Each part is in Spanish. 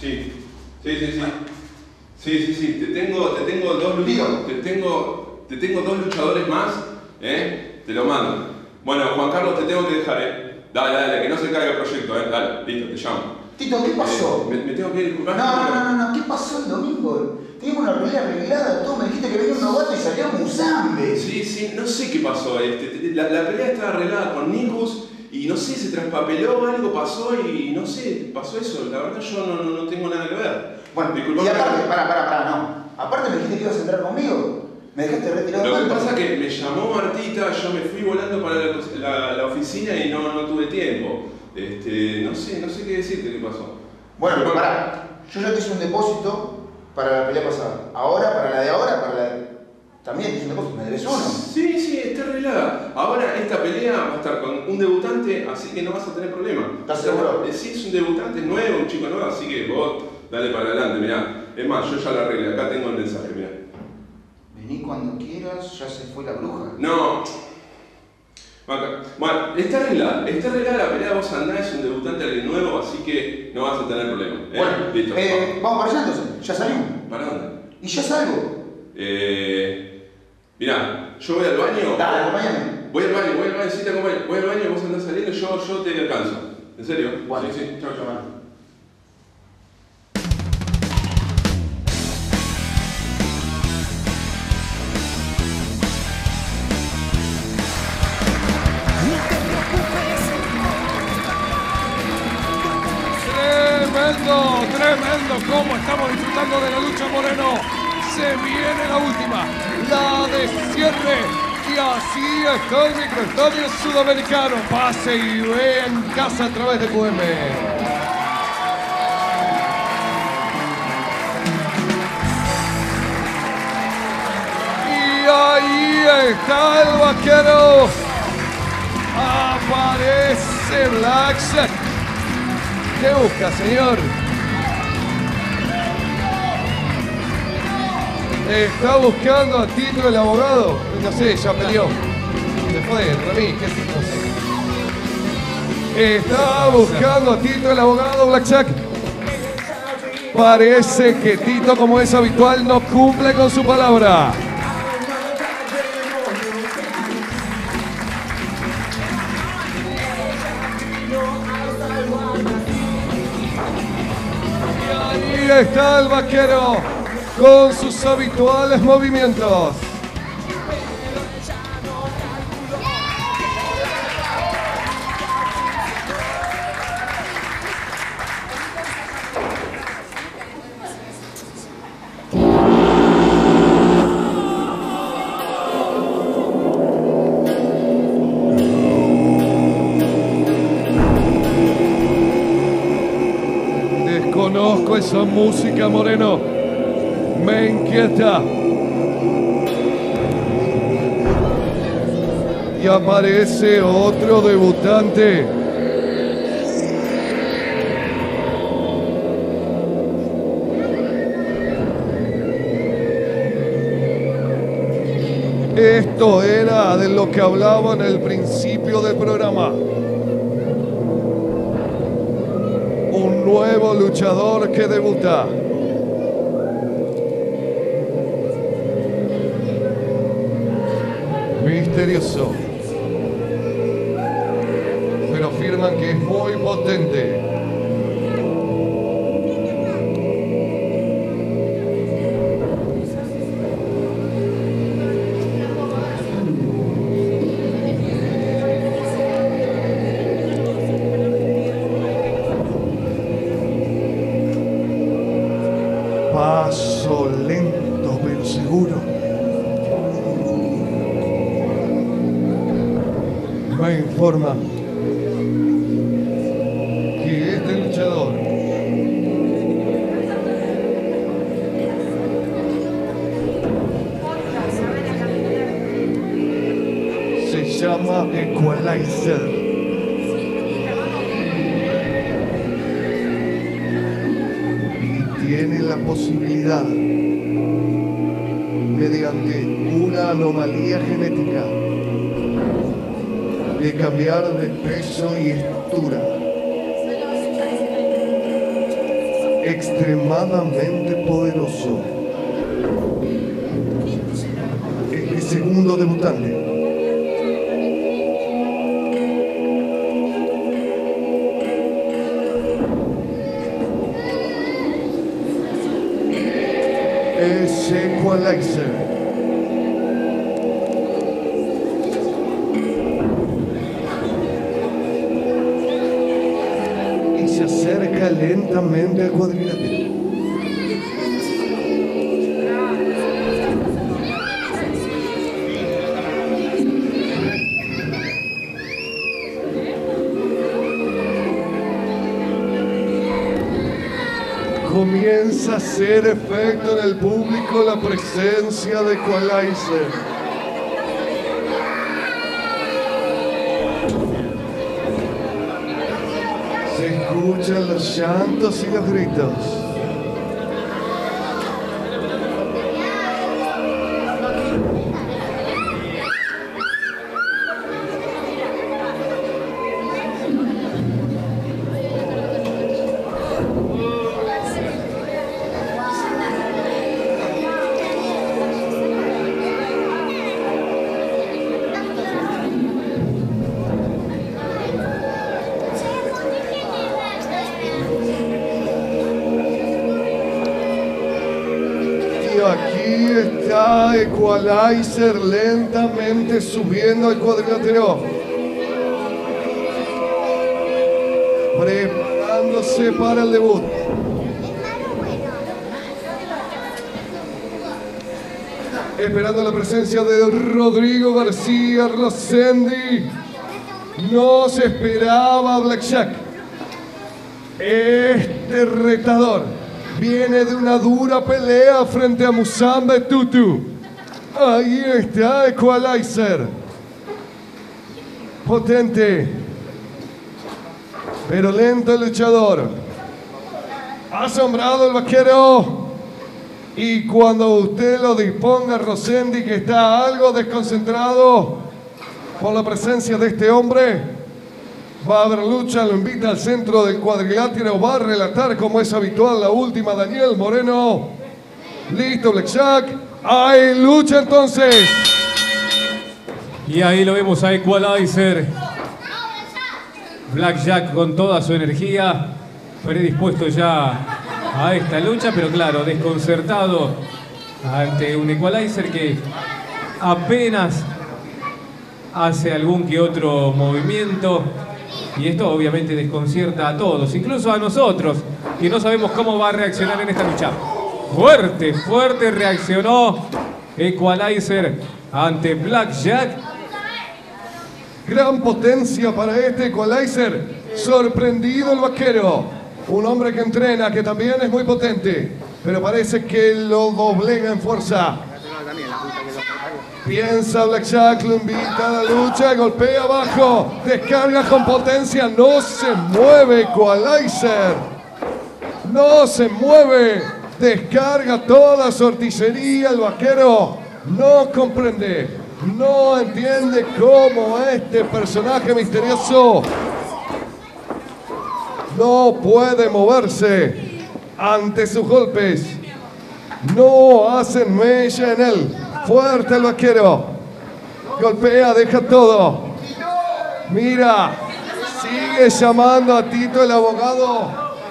Sí, sí. Sí, te tengo dos luchadores más, te lo mando. Bueno, Juan Carlos, te tengo que dejar, Dale, que no se caiga el proyecto, dale, listo, te llamo. Tito, ¿qué pasó? Me tengo que ir, disculpar. No, ¿qué pasó el domingo? Teníamos una pelea arreglada, todo, me dijiste que venía un novato y salió Musambe. Sí, no sé qué pasó, la pelea estaba arreglada con Nikus y no sé, se traspapeló, algo pasó y no sé, pasó eso, la verdad yo no tengo nada que ver. Bueno, disculpame. Y aparte, no. Aparte me dijiste que ibas a entrar conmigo. Me dejaste retirado. Lo que pasa es que me llamó Martita, yo me fui volando para la oficina y no tuve tiempo. No sé qué decirte qué pasó. Bueno, pero pará, yo ya te hice un depósito para la pelea pasada. Ahora, para la de ahora, también te hice un depósito, me debes uno. Sí, está arreglada. Ahora esta pelea va a estar con un debutante, así que no vas a tener problema. ¿Estás seguro? Sí, es un debutante nuevo, un chico nuevo, así que vos dale para adelante, mirá. Es más, yo ya la arreglé, acá tengo el mensaje, mirá. Vení cuando quieras, ya se fue la bruja. No. Bueno, está arreglada la pelea, vos andás, es un debutante alguien nuevo, así que no vas a tener problema. Bueno, listo. Vamos para allá entonces, ¿ya salimos? ¿Para dónde? ¿Y ya salgo? Mirá, yo voy al baño. Dale, acompáñame. Voy al baño, sí te acompaño. Voy al baño, vos andás saliendo, yo te alcanzo. ¿En serio? Bueno, sí. Chao. Tremendo, cómo estamos disfrutando de la lucha, Moreno. Se viene la última, la de cierre. Y así está el microestadio sudamericano. Pase y ve en casa a través de QM. Y ahí está el vaquero. Aparece Blackjack. ¿Qué busca, señor? Está buscando a Tito el abogado. No sé, ya peleó. Se fue, Rami, qué sé, no sé. Está buscando a Tito el abogado, Blackjack. Parece que Tito, como es habitual, no cumple con su palabra. Y ahí está el vaquero con sus habituales movimientos. Desconozco esa música, Moreno. Me inquieta. Y aparece otro debutante. Esto era de lo que hablaba en el principio del programa. Un nuevo luchador que debuta. Misterioso, pero afirman que es muy potente. Paso lento pero seguro. Me informa que este luchador se llama Equalizer. Y tiene la posibilidad, mediante una anomalía genética, de cambiar de peso y estatura. extremadamente poderoso. Este segundo debutante es Equalizer. Y se acerca lentamente al cuadrilátero. Comienza a hacer efecto en el público la presencia de Equalizer. Se escuchan los llantos y los gritos. Aquí está Equalizer lentamente subiendo al cuadrilátero. Preparándose para el debut. Esperando la presencia de Rodrigo García Rosendi. No se esperaba Blackjack. Este retador viene de una dura pelea frente a Musambe Tutu. Ahí está Equalizer. Potente, pero lento el luchador. Asombrado el vaquero. Y cuando usted lo disponga, Rosendi, que está algo desconcentrado por la presencia de este hombre, va a haber lucha, lo invita al centro del cuadrilátero, va a relatar como es habitual la última Daniel Moreno. Listo, Blackjack. Hay lucha entonces. Y ahí lo vemos a Equalizer. Blackjack con toda su energía, predispuesto ya a esta lucha, pero claro, desconcertado ante un Equalizer que apenas hace algún que otro movimiento. Y esto obviamente desconcierta a todos, incluso a nosotros, que no sabemos cómo va a reaccionar en esta lucha. Fuerte reaccionó Equalizer ante Blackjack. Gran potencia para este Equalizer. Sorprendido el vaquero. Un hombre que entrena, que también es muy potente, pero parece que lo doblega en fuerza. Piensa Blackjack, lo invita a la lucha, golpea abajo, descarga con potencia, no se mueve Equalizer. No se mueve, descarga toda su artillería, el vaquero no comprende, no entiende cómo este personaje misterioso no puede moverse ante sus golpes, no hacen mella en él. Fuerte el vaquero. Golpea, deja todo. Mira, sigue llamando a Tito el abogado.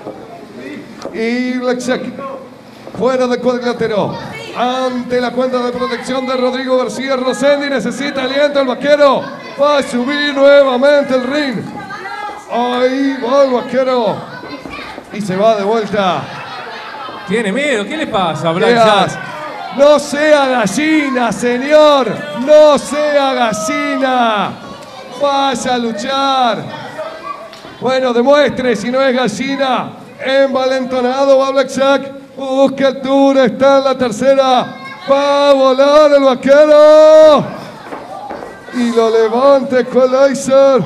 Y Blackjack fuera del cuadrilátero. Ante la cuenta de protección de Rodrigo García Rosendi. Necesita aliento el vaquero. Va a subir nuevamente el ring. Ahí va el vaquero. Y se va de vuelta. Tiene miedo. ¿Qué le pasa, Blackjack? No sea gallina, señor. No sea gallina. Vaya a luchar. Bueno, demuestre si no es gallina. Envalentonado va Blackjack. Busca altura. Está en la tercera. Va a volar el vaquero. Y lo levanta Equalizer.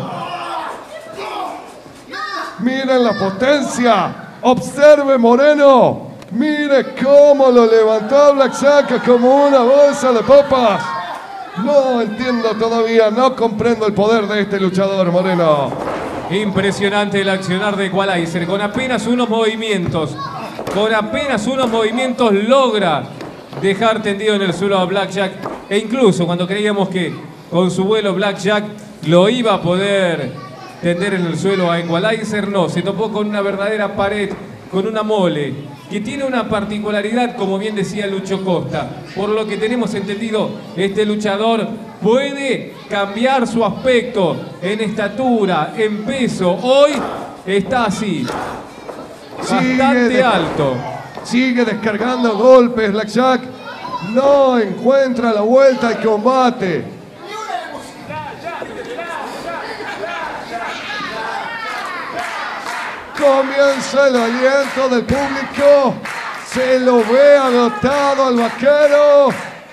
Miren la potencia. Observe Moreno. Mire cómo lo levantó Blackjack como una bolsa de papas. No entiendo todavía, no comprendo el poder de este luchador, Moreno. Impresionante el accionar de Equalizer, con apenas unos movimientos con apenas unos movimientos logra dejar tendido en el suelo a Blackjack. E incluso cuando creíamos que con su vuelo Blackjack lo iba a poder tender en el suelo a Equalizer, no, se topó con una verdadera pared, con una mole, que tiene una particularidad, como bien decía Lucho Costa. Por lo que tenemos entendido, este luchador puede cambiar su aspecto en estatura, en peso. Hoy está así, bastante alto. Sigue descargando golpes Blackjack. No encuentra la vuelta al combate. Comienza el aliento del público. Se lo ve agotado al vaquero.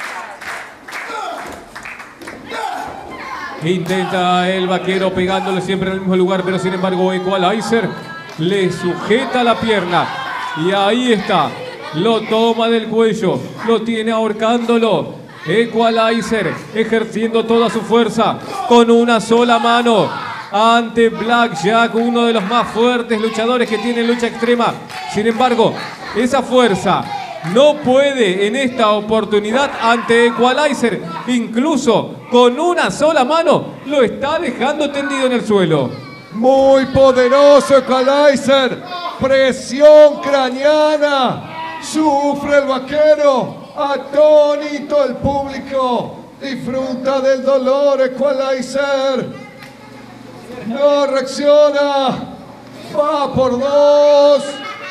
Intenta el vaquero pegándole siempre en el mismo lugar, pero sin embargo Equalizer le sujeta la pierna. Y ahí está. Lo toma del cuello. Lo tiene ahorcándolo. Equalizer ejerciendo toda su fuerza con una sola mano ante Blackjack, uno de los más fuertes luchadores que tiene lucha extrema. Sin embargo, esa fuerza no puede en esta oportunidad ante Equalizer. Incluso con una sola mano lo está dejando tendido en el suelo. Muy poderoso Equalizer. Presión craneana. Sufre el vaquero. Atónito el público. Disfruta del dolor Equalizer. No reacciona. Va por dos.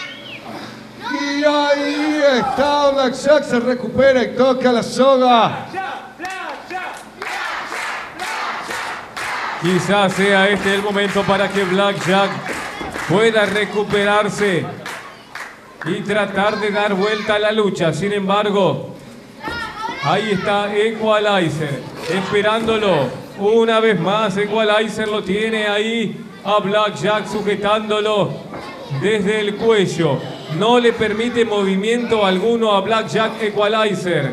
Y ahí está Blackjack. Se recupera y toca la soga. Quizás sea este el momento para que Blackjack pueda recuperarse y tratar de dar vuelta a la lucha. Sin embargo, ahí está Equalizer esperándolo. Una vez más Equalizer lo tiene ahí a Blackjack sujetándolo desde el cuello. No le permite movimiento alguno a Blackjack Equalizer.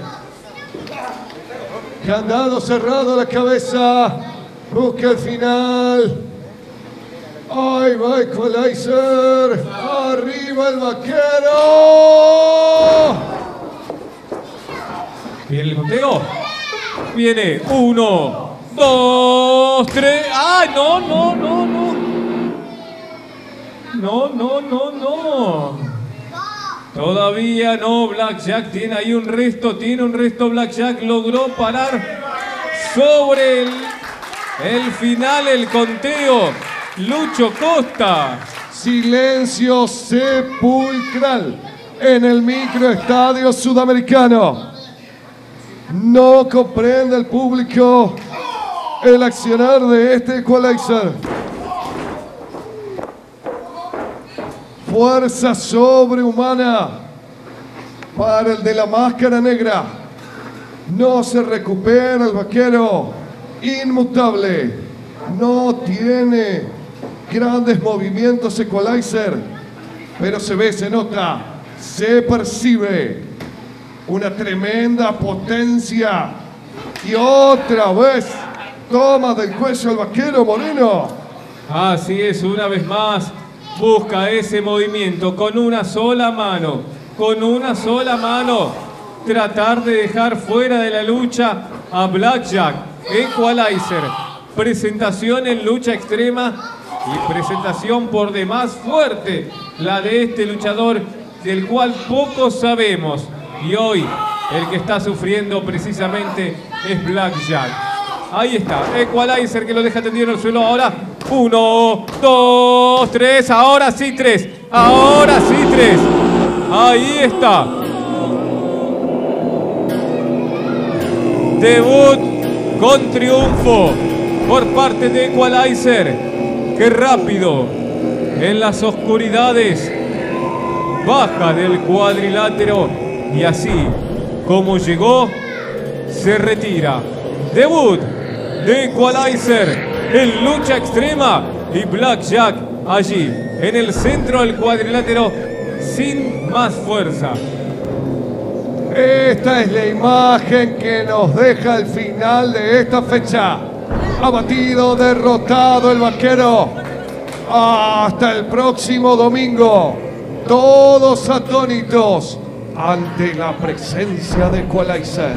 Candado cerrado a la cabeza. Busca el final. Ahí va Equalizer. Arriba el vaquero. Viene el conteo. Viene 1, 2, 3. ¡Ay, no! No. Todavía no. Blackjack tiene ahí un resto. Blackjack logró parar sobre el final, el conteo. Lucho Costa. Silencio sepulcral en el microestadio sudamericano. No comprende el público el accionar de este Equalizer. Fuerza sobrehumana para el de la máscara negra. No se recupera el vaquero. Inmutable. No tiene grandes movimientos Equalizer, pero se ve, se nota, se percibe una tremenda potencia. Y otra vez toma del cuello al vaquero Moreno. Así es, una vez más busca ese movimiento con una sola mano. Tratar de dejar fuera de la lucha a Blackjack. Equalizer, presentación en lucha extrema y presentación por demás fuerte, la de este luchador del cual poco sabemos. Y hoy el que está sufriendo precisamente es Blackjack. Ahí está, Equalizer que lo deja tendido en el suelo ahora. 1, 2, 3, ahora sí 3. Ahí está. Debut con triunfo por parte de Equalizer. Qué rápido en las oscuridades baja del cuadrilátero y así como llegó se retira. Debut de Equalizer en lucha extrema y Blackjack allí en el centro del cuadrilátero sin más fuerza. Esta es la imagen que nos deja el final de esta fecha. Abatido, derrotado el vaquero. Hasta el próximo domingo. todos atónitos ante la presencia de Equalizer.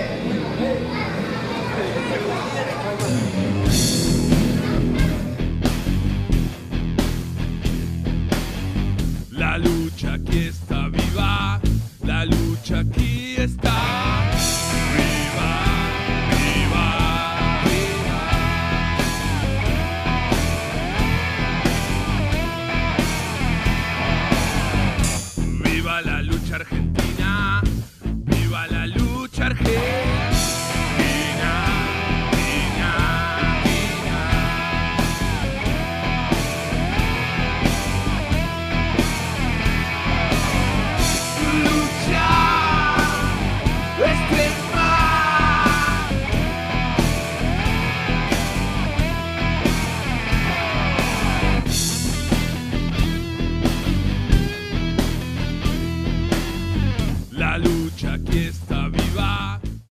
La lucha aquí está viva, la lucha aquí está viva, viva, viva. Viva la lucha argentina, viva la lucha argentina.